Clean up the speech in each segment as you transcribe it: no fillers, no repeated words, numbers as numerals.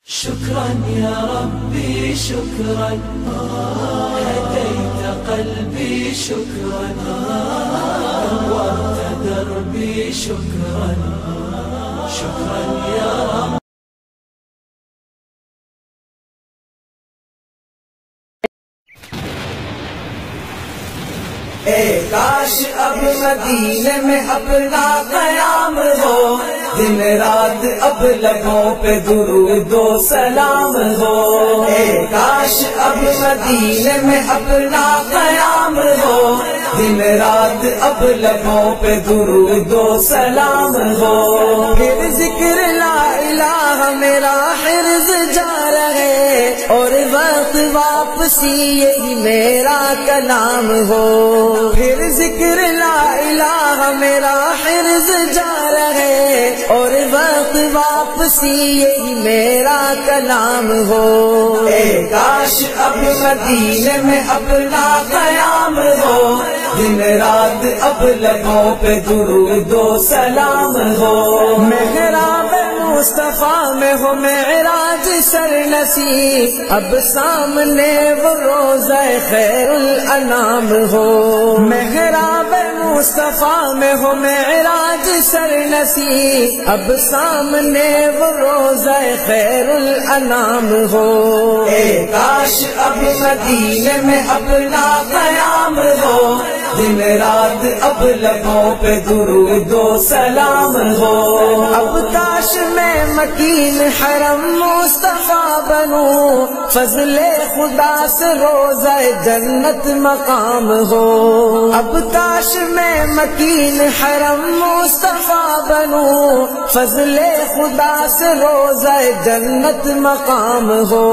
شكرا يا ربي شكرا، هديت قلبي شكرا، نورت دربي شكرا، شكرا يا رب. کاش اب مدینے میں اپنا قیام ہو، دن رات اب لبوں پہ درود و سلام ہو. کاش اب مدینے میں اپنا قیام ہو، دن رات اب لبوں پہ درود و سلام ہو. پھر ذکر لا الہ میرا حرز جا رہے، اور وقت واپسی یہی میرا کلام ہو. پھر ذکر لا الہ میرا حرز جا رہے، اور وقت واپسی یہی میرا کلام ہو. کاش اب مدینے میں اپنا قیام ہو، دن رات اب لبوں پہ درود و سلام ہو. محراب مصطفیٰ میں ہو معراج سر نصیب، اب سامنے وہ روضہ خیر الانام ہو. محراب مصطفیٰ میں ہو معراج سر نصیب، اب سامنے وہ روضہ خیر الانام ہو. کاش اب مدینے میں اپنا قیام ہو، دن رات اب لبوں پہ درود و سلام ہو. اب کاش میں مکین حرم مصطفیٰ بنوں، فضل خدا سے روضہ جنت مقام ہو. اب کاش میں مکین حرم مصطفیٰ بنوں، فضل خدا سے روضہ جنت مقام ہو.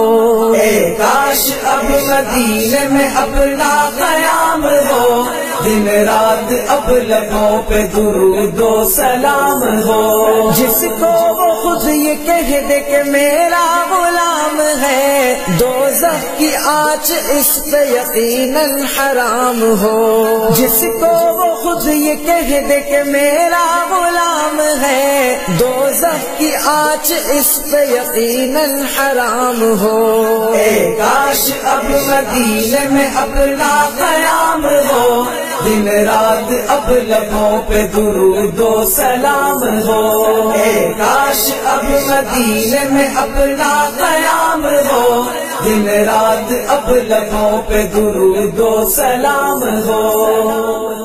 کاش اب مدینے میں اپنا قیام ہو، دن رات اب لبوں پہ درود و سلام ہو. جس کو وہ خود یہ کہہ دے کہ میرا غلام ہے، دوزخ کی آنچ اس پہ یقیناً حرام ہو. جس کو وہ خود یہ کہہ دے کہ میرا غلام ہے، دوزخ کی آنچ اس پہ یقیناً حرام ہو. کاش اب مدینے میں اپنا قیام ہو، دن رات اب لبوں پہ درود و سلام ہو. کاش اب مدینے میں اپنا قیام ہو، دن رات اب لبوں پہ درود و سلام ہو.